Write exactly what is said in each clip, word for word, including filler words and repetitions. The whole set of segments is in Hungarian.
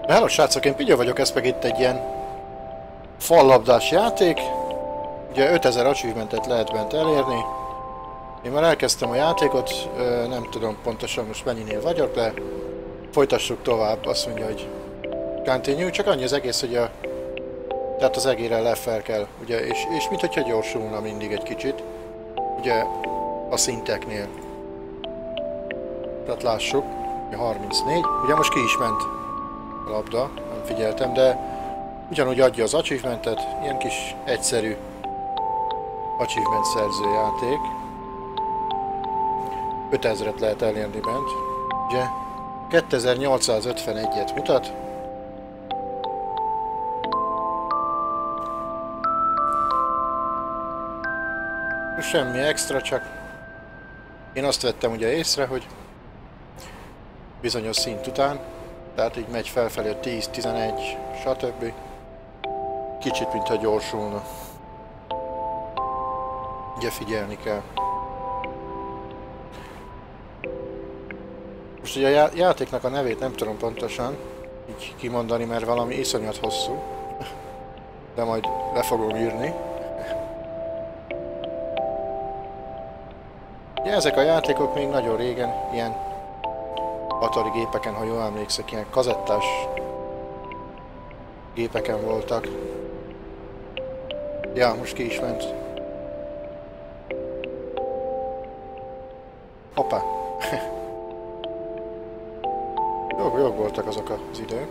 Hello srácok, én Pigya vagyok, ez meg itt egy ilyen fallabdás játék. Ugye ötezer achievementet lehet bent elérni. Én már elkezdtem a játékot, nem tudom pontosan most mennyinél vagyok, de folytassuk tovább. Azt mondja, hogy continue, csak annyi az egész, hogy a... Tehát az egérrel lefel kell, ugye, és, és mint hogyha gyorsulna mindig egy kicsit, ugye a szinteknél. Tehát lássuk, harmincnégy, ugye most ki is ment a labda, nem figyeltem, de ugyanúgy adja az achievementet, ilyen kis egyszerű achievement szerző játék. ötezret lehet elérni bent, ugye kétezer-nyolcszázötvenegyet mutat. Semmi extra, csak én azt vettem ugye észre, hogy bizonyos szint után, tehát így megy felfelé a tíz, tizenegy, stb. Kicsit mintha gyorsulna. Ugye figyelni kell. Most ugye a játéknak a nevét nem tudom pontosan így kimondani, mert valami iszonyat hosszú. De majd le fogom írni. Ugye ezek a játékok még nagyon régen ilyen Atari gépeken, ha jól emlékszek, ilyen kazettás gépeken voltak. Ja, most ki is ment. Hoppá! Jók, jók voltak azok az idők.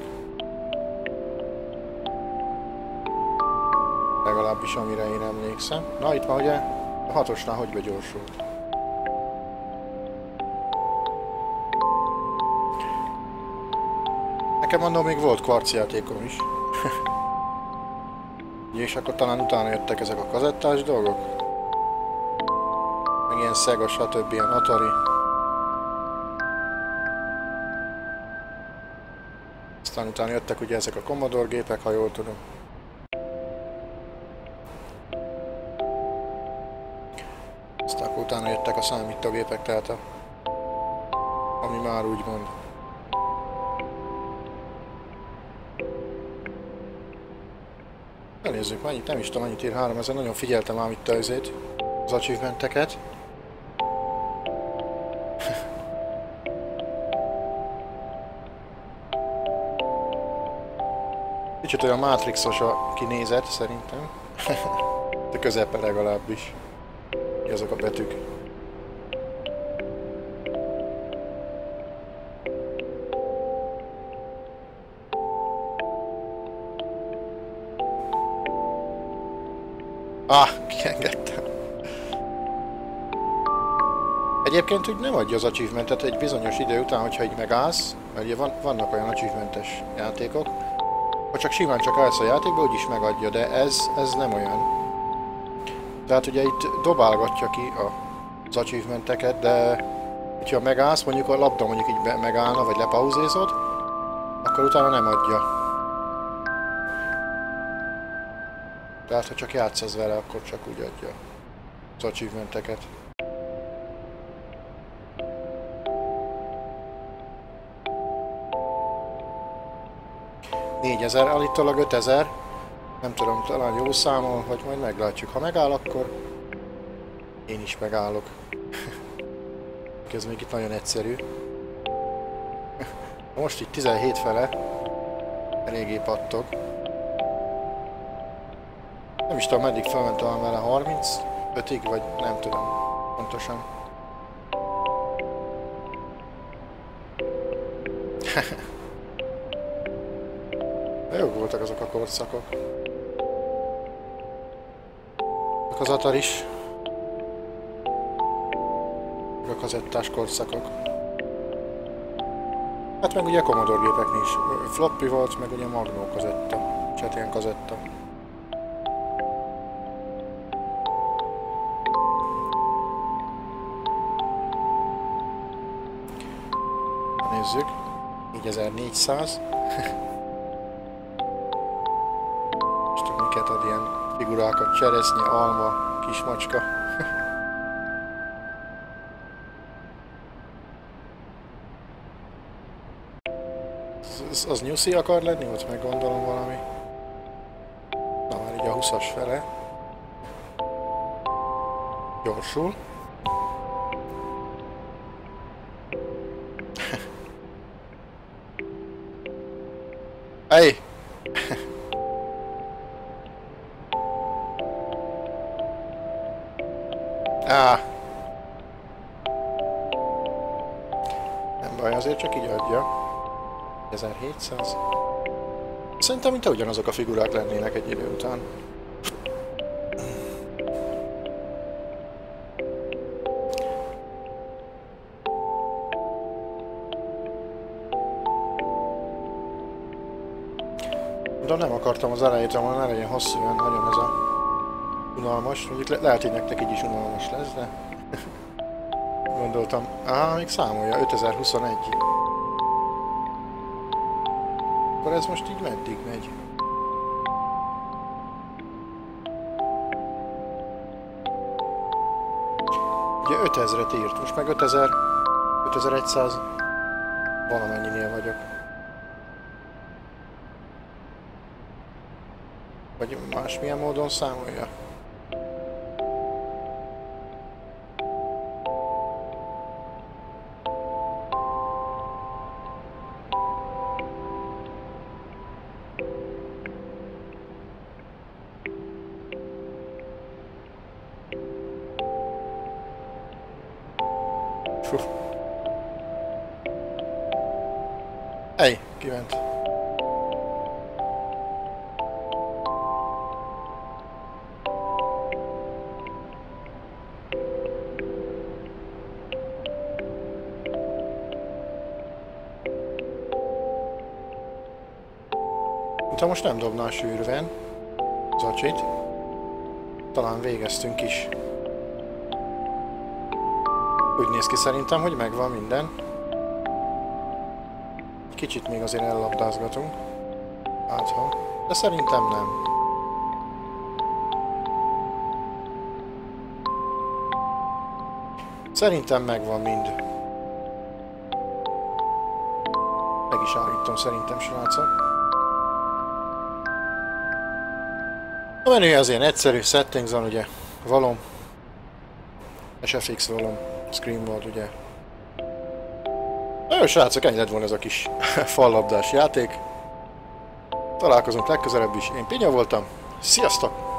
Legalábbis amire én emlékszem. Na itt már ugye a hatosnál hogy begyorsult. Nekem mondom, még volt kvarcjátékom is. És akkor talán utána jöttek ezek a kazettás dolgok. Meg ilyen Sega, stb. Ilyen Atari. Aztán utána jöttek ugye ezek a Commodore gépek, ha jól tudom. Aztán utána jöttek a számítógépek, tehát a... ami már úgy mond. Elnézzük, mennyit, nem is tudom, mennyit ír háromezer, nagyon figyeltem ám itt azért, az achievementeket. Kicsit olyan Matrixos a kinézet szerintem, de közepe legalábbis, azok a betűk. Ah, kiengedtem. Egyébként úgy nem adja az achievementet egy bizonyos idő után, hogyha így megállsz, mert ugye van, vannak olyan achievementes játékok, ha csak simán csak állsz a játékba, úgyis megadja, de ez, ez nem olyan. Tehát ugye itt dobálgatja ki az achievementeket, de hogyha megállsz, mondjuk a labda mondjuk így megállna, vagy lepauzézod, akkor utána nem adja. Tehát, ha csak játszasz vele, akkor csak úgy adja az achievementeket. négyezer, állítólag ötezer. Nem tudom, talán jó számol, vagy majd meglátjuk. Ha megáll, akkor én is megállok. Ez még itt nagyon egyszerű. Most itt tizenhét fele. Eléggé pattog. Nem is tudom, meddig felment talán vele, harmincötig, vagy nem tudom pontosan. De jók voltak azok a korszakok. Az Atari is. A kazettás korszakok. Hát meg ugye a Commodore gépeknél is. Floppy volt, meg ugye Magnó kazetta. Tehát ilyen kazetta. Nézzük. négyezer-négyszáz. Most tudom, miket ad ilyen figurákat, cseresznye, alma, kismacska. az, az nyuszi akar lenni, ott meg gondolom valami. Na már így a húszas fele. Gyorsul. Ej! Á! Nem baj, azért csak így adja. ezerhétszáz. Szerintem mintha ugyanazok a figurák lennének egy idő után. De nem akartam az elejétől, hanem ne legyen hosszú, olyan nagyon ez a unalmas. Mondjuk le lehet, hogy nektek így is unalmas lesz, de gondoltam. Á, még számolja, ötezer-huszonegy. Akkor ez most így meddig megy? Ugye ötezret írt, most meg ötezer, ötezer-száz, valamennyinél vagyok. Vagy másmilyen módon számolja? Fú. Ej, kiment. Ha most nem dobná a sűrűen az acsit, talán végeztünk is. Úgy néz ki szerintem, hogy megvan minden. Kicsit még azért ellabdázgatunk. Hát ha. De szerintem nem. Szerintem megvan mind. Meg is állítom szerintem, srácok. A menü az ilyen egyszerű, settings van ugye, valom, es ef iksz valom, screen volt ugye. Na jó srácok, ennyi lett volna ez a kis fallabdás játék. Találkozunk legközelebb is, én Pinya voltam, sziasztok!